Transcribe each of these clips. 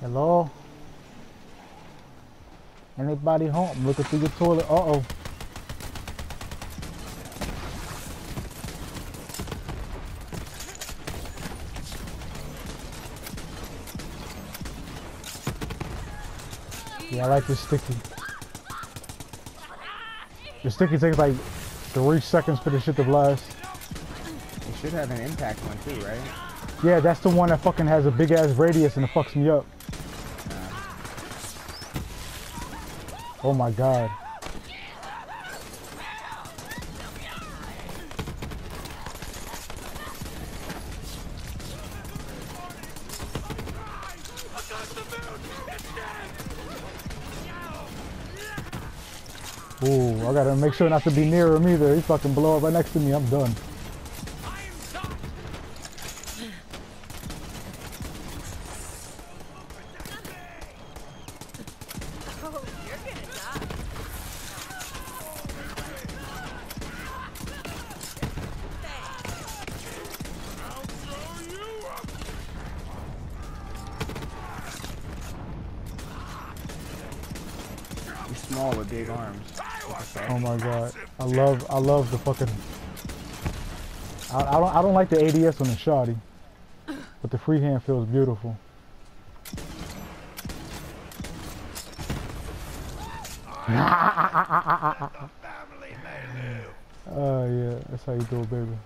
Hello? Anybody home? I'm looking through your toilet. Uh-oh. Yeah, I like this sticky. The sticky takes like 3 seconds for the shit to blast. It should have an impact one too, right? Yeah, that's the one that fucking has a big ass radius and it fucks me up. Oh my god. Ooh, I gotta make sure not to be near him either. He fucking blow up right next to me. I'm done. He's small with big arms. Oh my god. I love the fucking I don't like the ADS on the shotty. But the freehand feels beautiful. Oh yeah, that's how you do it, baby.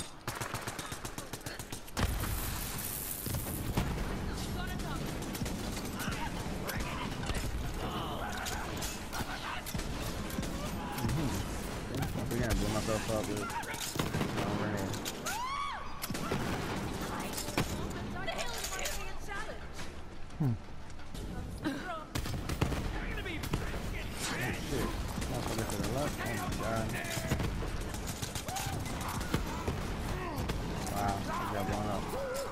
I'm gonna blow myself up with grenade. Shit. Motherfucker to the left. Oh my god. Wow, I got blown up.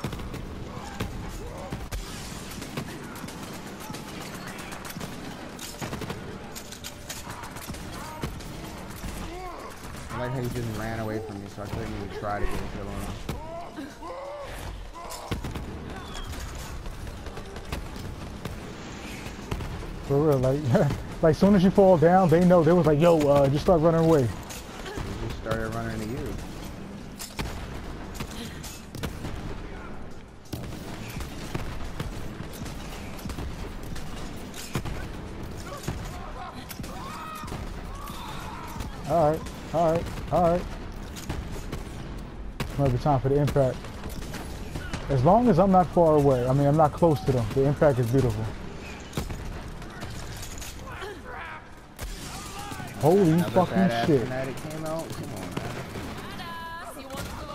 I like how he just ran away from me, so I couldn't even try to get a kill on him. For real, like like soon as you fall down, they know. They was like, yo, just start running away. He just started running to you. Alright, alright, alright. Might be time for the impact. As long as I'm not far away, I mean I'm not close to them, the impact is beautiful. Holy Another fucking shit. Fanatic came out. Come on, man.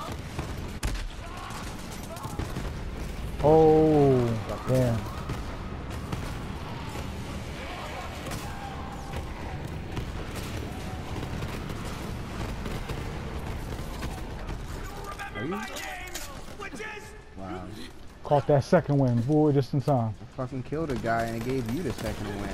Oh, damn. Are you? Wow. Caught that second win, boy, just in time. I fucking killed a guy and it gave you the second win.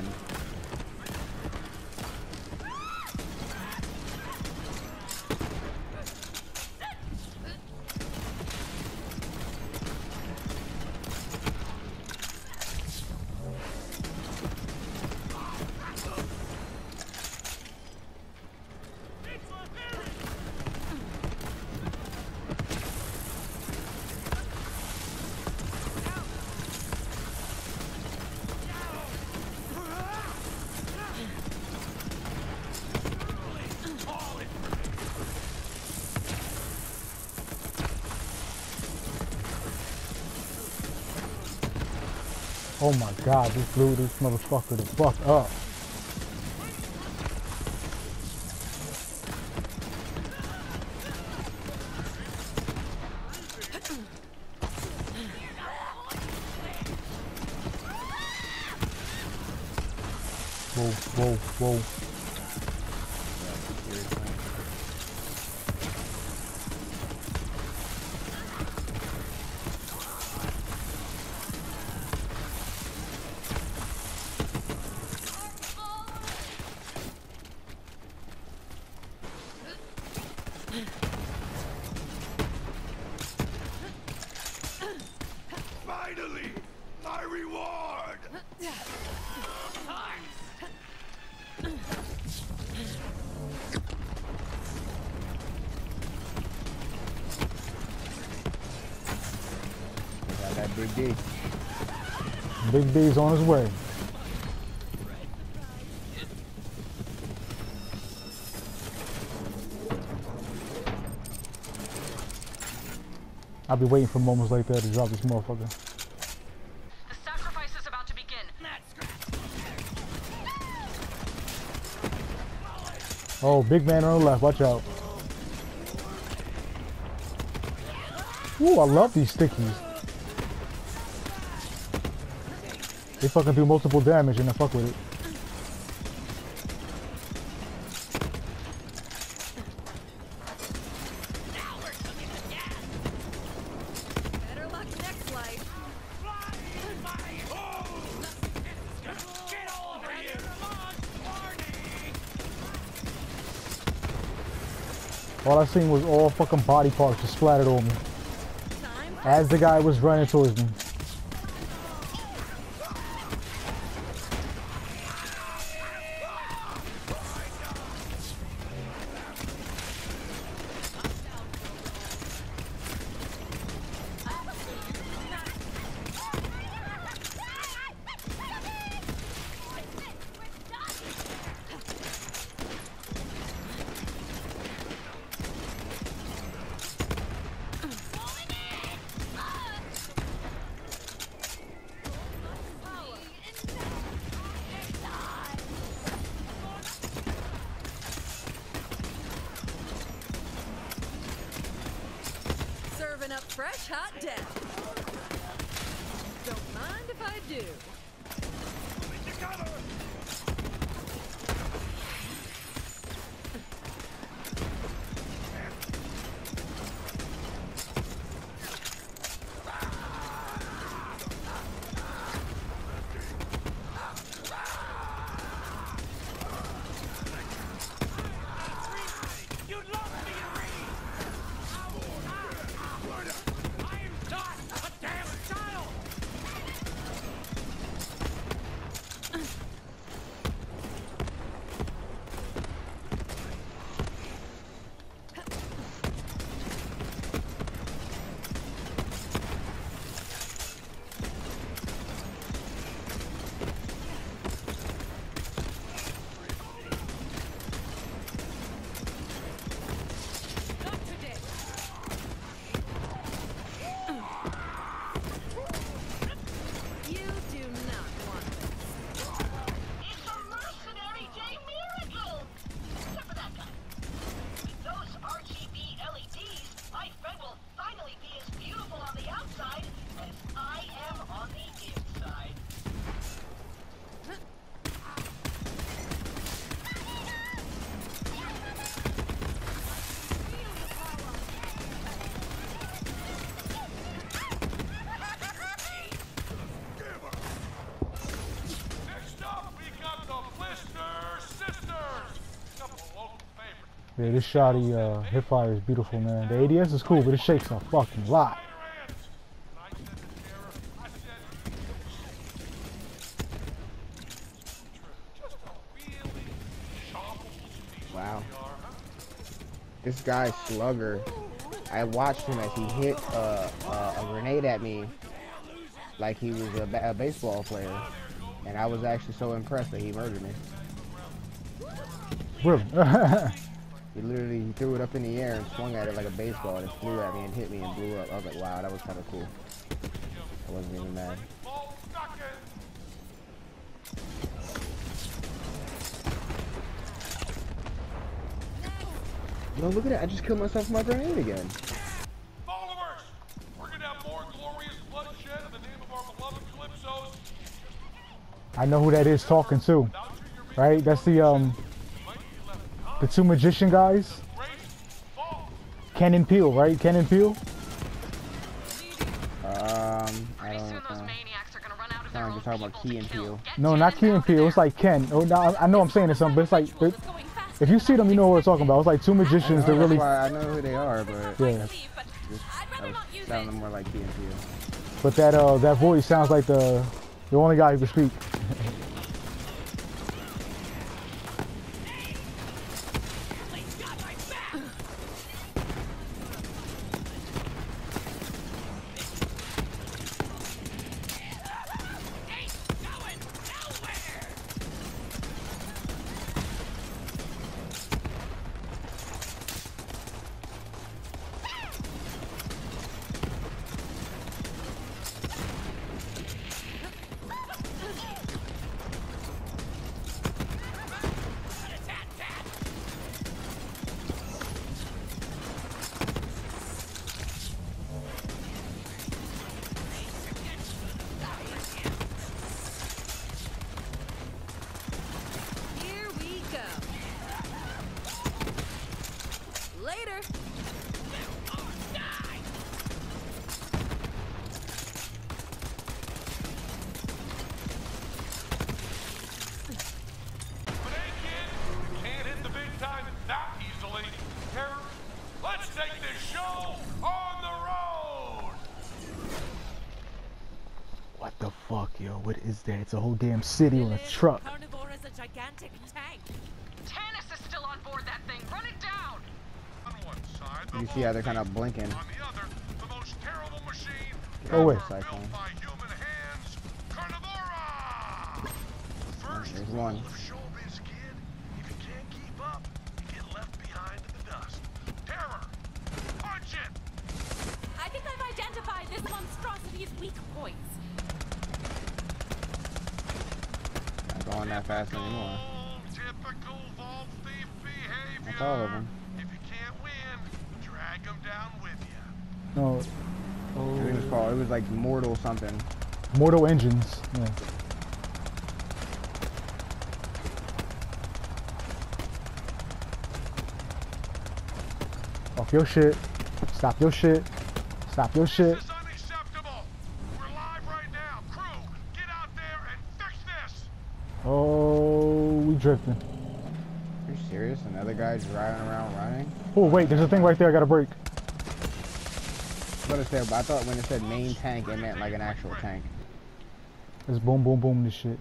Oh my god, this blew this motherfucker the fuck up. Whoa, whoa, whoa. Finally, my reward! Big D. Big D's on his way. I'll be waiting for moments like that to drop this motherfucker. The sacrifice is about to begin. Oh, big man on the left, watch out. Ooh, I love these stickies. They fucking do multiple damage and I fuck with it. Better luck next life. All I seen was all fucking body parts just splattered on me as the guy was running towards me. Serving up fresh hot death. Don't mind if I do. Yeah, this shoddy hipfire is beautiful, man. The ADS is cool, but it shakes a fucking lot. Wow. This guy Slugger, I watched him as he hit a grenade at me like he was a baseball player. And I was actually so impressed that he murdered me. Really? He literally threw it up in the air and swung at it like a baseball and it flew at me and hit me and blew up. I was like, wow, that was kind of cool. I wasn't even mad. Yo, look at that. I just killed myself with my grenade again. Followers, we're gonna have more glorious bloodshed in the name of our beloved Calypsos. I know who that is talking to, right? That's the two magician guys. Ken and Peele, right? Ken and Peele. I Pretty don't soon those know. maniacs are gonna run out of Sound their like own you're talking about people Key to and kill. Peele. Get No, not Jen Key and out of Peele. there. It's like Ken. Oh, no, I know I'm saying it's something, but it's like if you see them, you know what we're talking about. It's like two magicians that That's really, why I know who they are, but yeah. But I'd rather not use it. sounding more like Key and Peele. But that voice sounds like the only guy who can speak. What the fuck, yo? What is that? It's a whole damn city on a truck. Carnivore is a gigantic tank. Tannis is still on board that thing. Run it down. On one side, the You see how they're kind of blinking. on the other, the most terrible machine Oh, wait. ever built by human hands, Carnivora! First There's one. rule of showbiz, kid. If you can't keep up, you get left behind in the dust. Terror! Punch it! I think I've identified this monstrosity's weak points. Not going that fast anymore. Typical vault thief behavior. That's all of them. If you can't win, drag them down with you. No. I think it was called. It was like Mortal something. Mortal Engines. Yeah. Off your shit. Stop your shit. Stop your shit. This is unacceptable. We're live right now. Crew, get out there and fix this. Oh, we drifting. Are you serious? Another guy's driving around running? Oh, wait, there's a thing right there I gotta break. But it's there, but I thought when it said main tank, it meant like an actual tank. Let's boom, boom, boom this shit.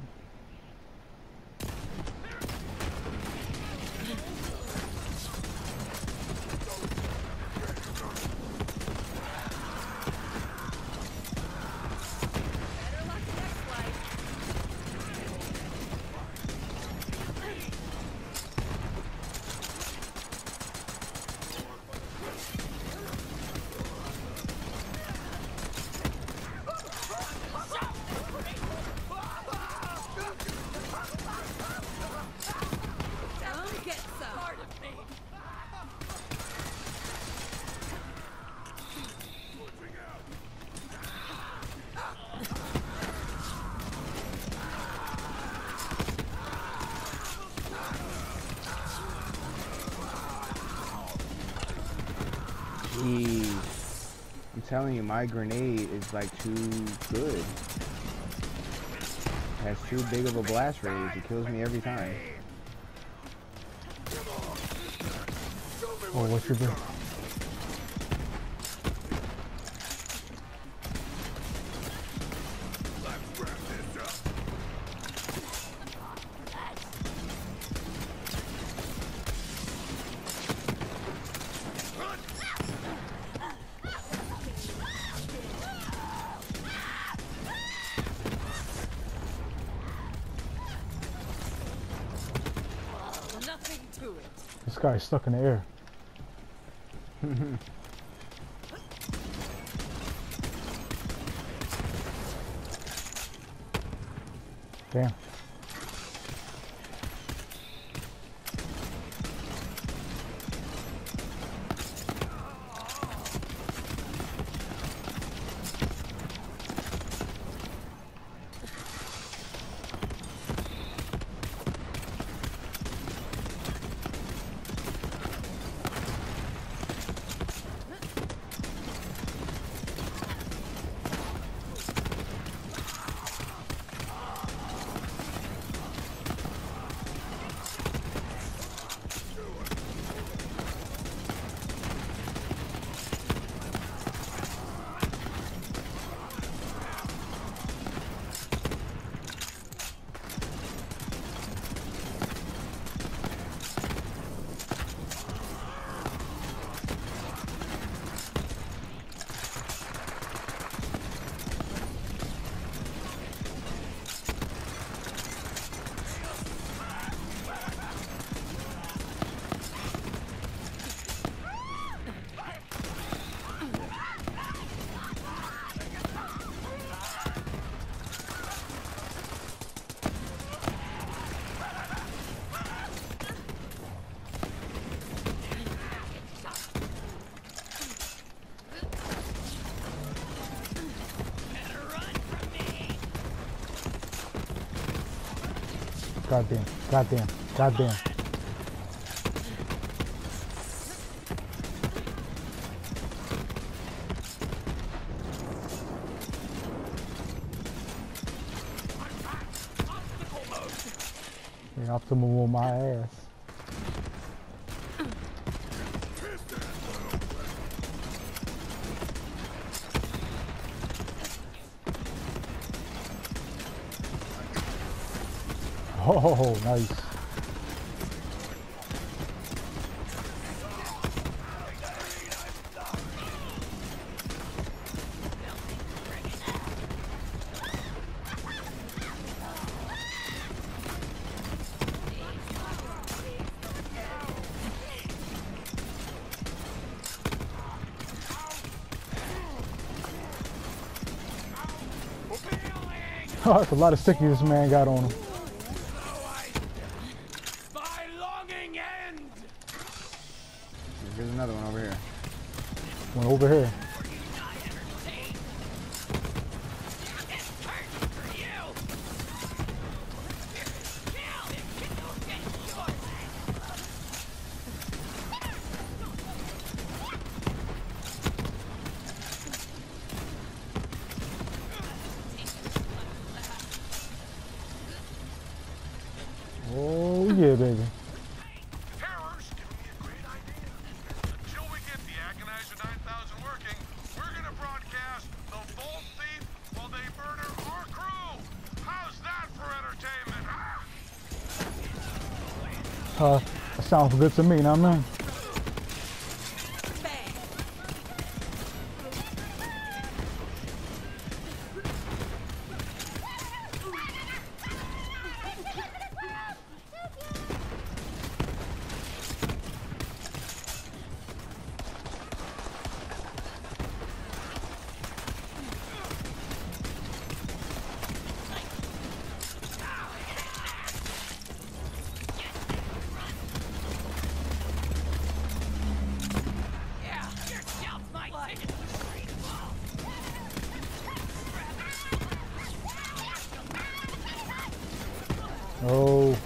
Better luck next flight. Come get some. Part of me. Jeez. I'm telling you, my grenade is like too good. It has too big of a blast range. It kills me every time. Oh, what you do? Nothing to it. This guy's stuck in the air. Damn. Goddamn, goddamn, goddamn. Yeah, optimal on my ass. Oh, nice. Oh, that's a lot of sticky this man got on him. My longing end. Here's another one over here. One over here. Oh yeah, baby. Terror's giving me a great idea. Until we get the Agonizer 9000 working, we're gonna broadcast the Vault Thief while they murder our crew. How's that for entertainment? That sounds good to me, know what I mean? Oh.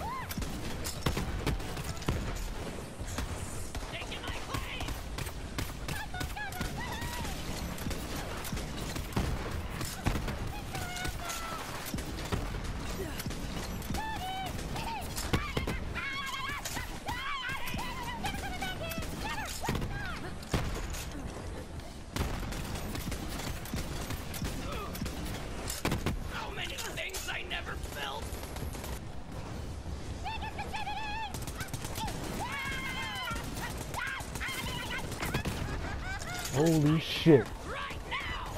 So many things I never felt. Holy shit. Right now.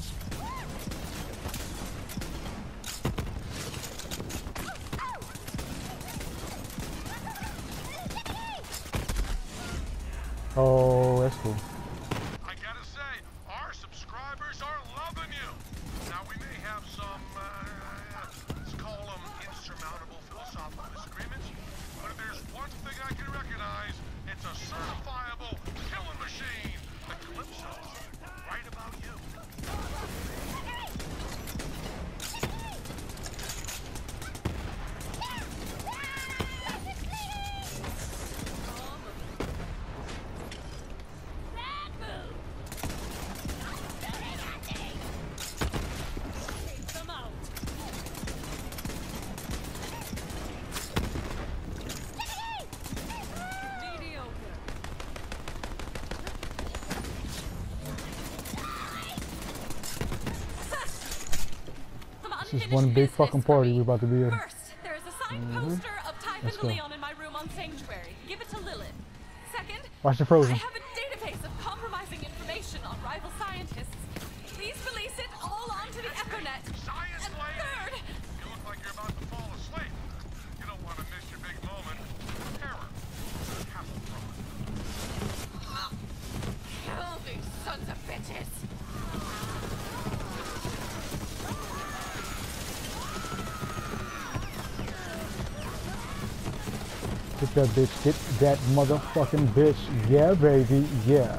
Oh, that's cool. I gotta say, our subscribers are loving you. Now we may have some, let's call them insurmountable philosophical disagreements, but if there's one thing I can recognize, it's a certifiable killing machine. The Calypso's right about you. Come out. Mediocre. This is one big fucking party we're about to be in. First, there is a signed poster of Typhon Let's de go. Leon in my room on Sanctuary. Give it to Lilith. Second, Watch the I Frozen. have a database of compromising information on rival scientists. Please release it all onto the Echonet. Science And lady! third, You look like you're about to fall asleep. You don't want to miss your big moment. Terror. Castle Front. Kill these sons of bitches. Get that bitch. Get that motherfucking bitch. Yeah, baby. Yeah.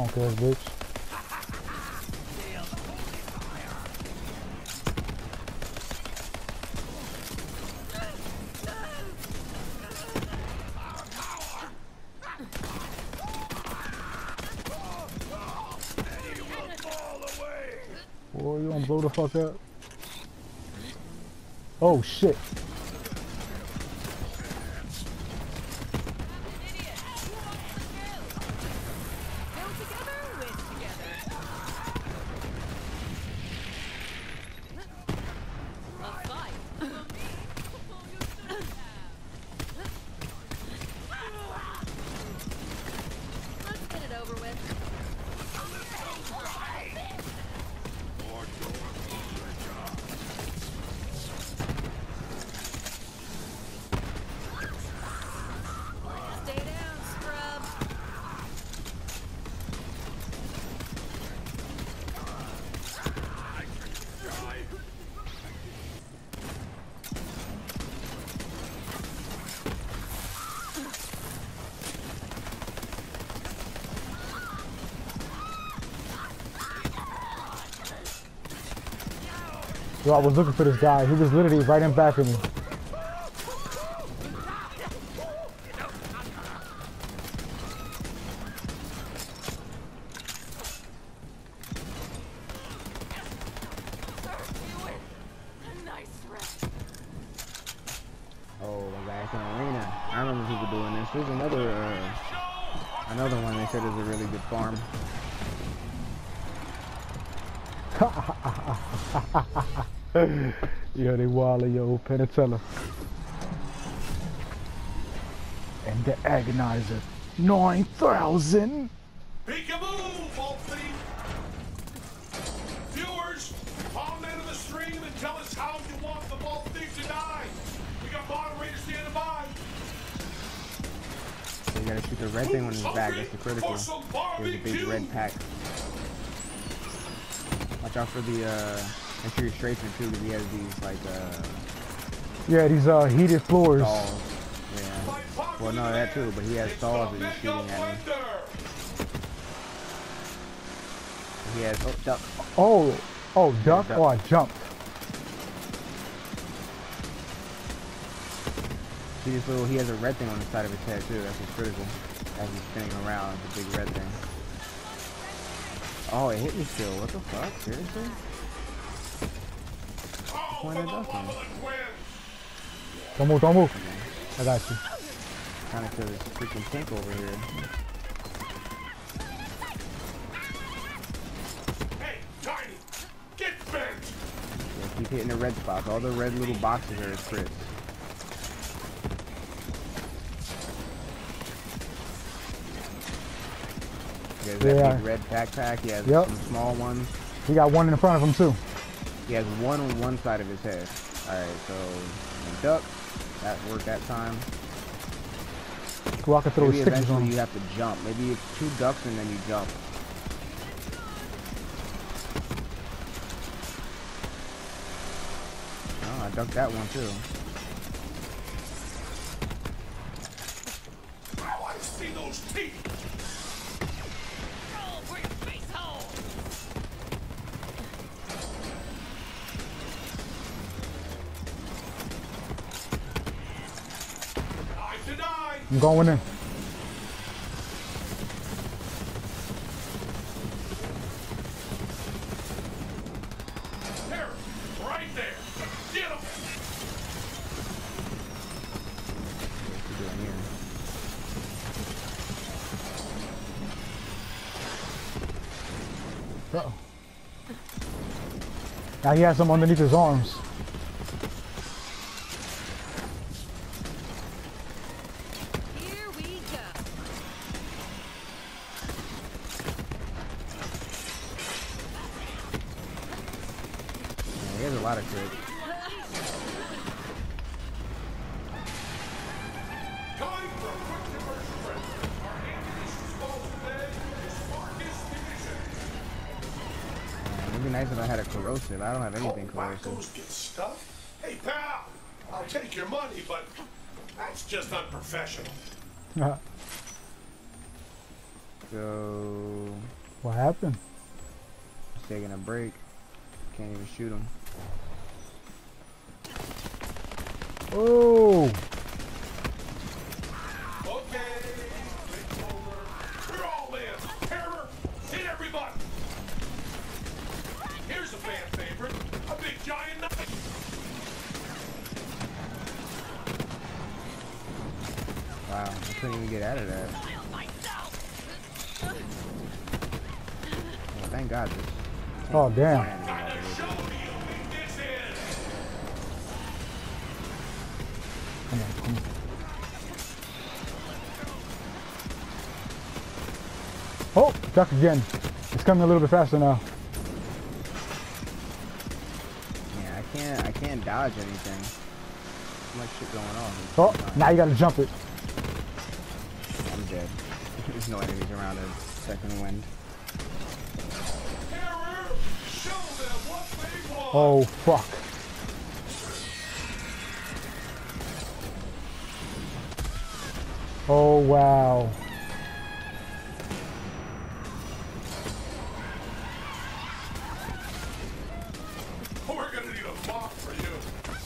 Punk ass bitch. Boy, you gonna blow the fuck up? Oh shit. Yo, I was looking for this guy. He was literally right in back of me. Oh, back in Arena. I remember people doing this. There's another one they said is a really good farm. Yo, they wildin', yo, Penatella. And the Agonizer. 9,000! Peekaboo, Vault Thief! Viewers, comment in the stream and tell us how you want the Vault Thief to die. We got moderators standing by. So you gotta shoot the red thing on his back. That's the critical. There's a big red pack. Watch out for the infiltration too, because he has these like yeah, these heated floors. stalls. Yeah. Well, no, that too, but he has stalls that he's shooting at him. He has duck. Oh, duck? duck. Oh, I jumped. See this little? He has a red thing on the side of his head too. That's his critical. As he's spinning around, it's a big red thing. Oh, it hit me still. What the fuck? Seriously? Point of ducking. Don't move, don't move. I got you. Trying to kill this freaking tank over here. Hey, Tiny, get bent! Yeah, keep hitting the red spots. All the red little boxes are his crits. He has that big red backpack. He has some small ones. He got one in front of him too. He has one on one side of his head. Alright, so duck. That worked that time. Well, I can throw Maybe stickers on eventually him. you have to jump. Maybe it's 2 ducks and then you jump. Oh, I ducked that one too. I want to see those teeth! I'm going in. There, right there. Get him! What's he doing here? Uh-oh. Now he has them underneath his arms. He has a lot of crits. Time for a quick commercial break. Our ammunition sponsor today is Marcus Munition. It'd be nice if I had a corrosive. I don't have anything corrosive. Wackos get stuffed? Hey, pal, I'll take your money, but that's just unprofessional. go. What happened? He's taking a break. Can't even shoot him. Oh! Okay. We're all in. Terror, hit everybody. Here's a fan favorite. A big giant knife. Wow, I couldn't even get out of that. Well, thank God. Oh, damn. Come on, come on. Oh, duck again. It's coming a little bit faster now. Yeah, I can't dodge anything. Too much shit going on. Oh, now you gotta jump it. I'm dead. There's no enemies around a second wind. Oh, fuck. Oh, wow. We're gonna need a mop for you.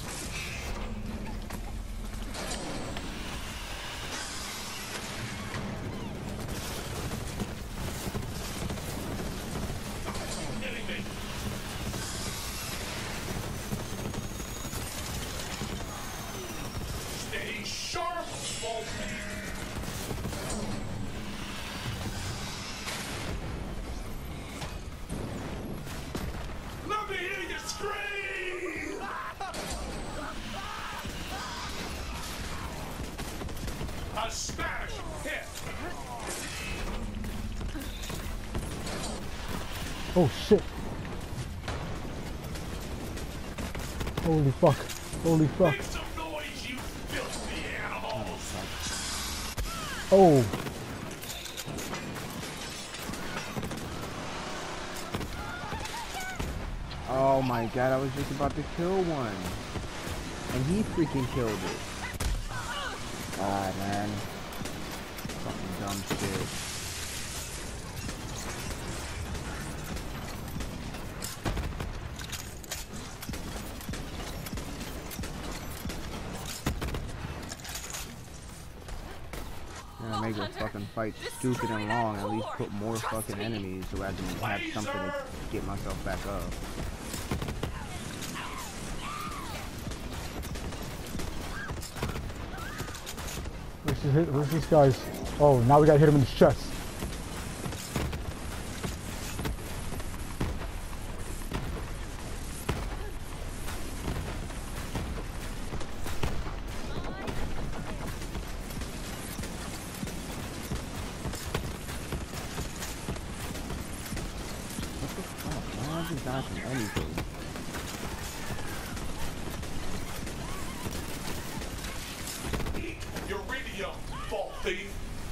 Stay sharp, Bolton. Let me hear you scream! A smash hit! Oh, shit. Holy fuck. Holy fuck. Make some noise, you filthy animals! Oh. Oh my God, I was just about to kill one. And he freaking killed it. God, man. Fucking dumb shit. Gonna make the fucking fight stupid and long, at least put more fucking enemies so I can have something to get myself back up. Where's this guy's? Oh, now we gotta hit him in his chest. Why is he dodging anything? Your radio, ball thief!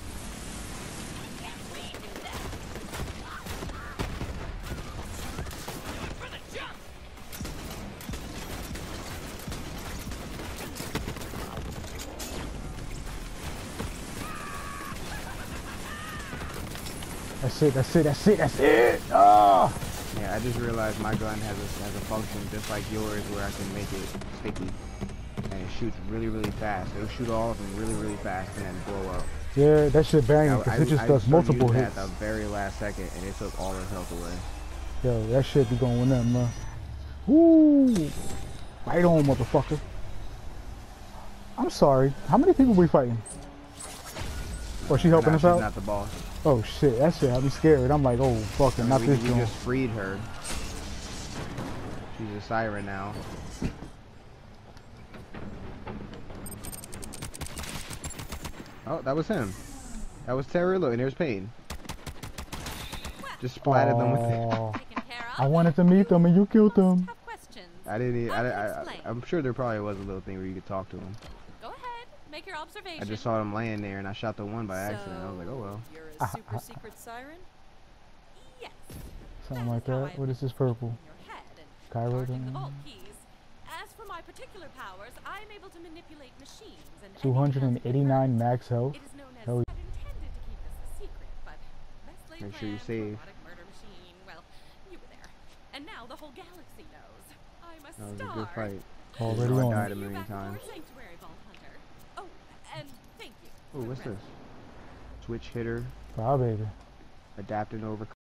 That's it, that's it, that's it, that's it! Ah! Yeah, I just realized my gun has a function just like yours where I can make it sticky. And it shoots really, really fast. It'll shoot all of them really, really fast and then blow up. Yeah, that shit banging, because it just does multiple hits. At the very last second and it took all his health away. Yo, that shit be going with them, man. Woo! Right on, motherfucker. I'm sorry. How many people we fighting? Oh, she helping us She's out? not the boss. Oh shit, that shit had me scared. I'm like, oh fucking, not this We joint. just freed her. She's a siren now. Oh, that was him. That was Terry. Look, and there's Pain. Just splattered them with it. Aw. Taken care of. I wanted to meet them and you killed them. Have questions? I didn't. Explain. I'm sure there probably was a little thing where you could talk to him. Go ahead. Make your observation. I just saw him laying there and I shot the one by accident. I was like, oh well. You're a super secret siren? Yes. Something like that. What is this purple? In your head and Cairo guarding the then? vault keys. As for my particular powers, I am able to manipulate machines and 289 max health. It is known as Hell I've intended to keep this a secret, but Make sure you planned save. robotic murder machine. Well, you were there. And now the whole galaxy knows. I'm a That was star. a good fight. Already I on died it. a million times. Sanctuary Vault Hunter. Oh, and thank you. Oh, what's this? Switch hitter, Bye, baby. adapt and overcome.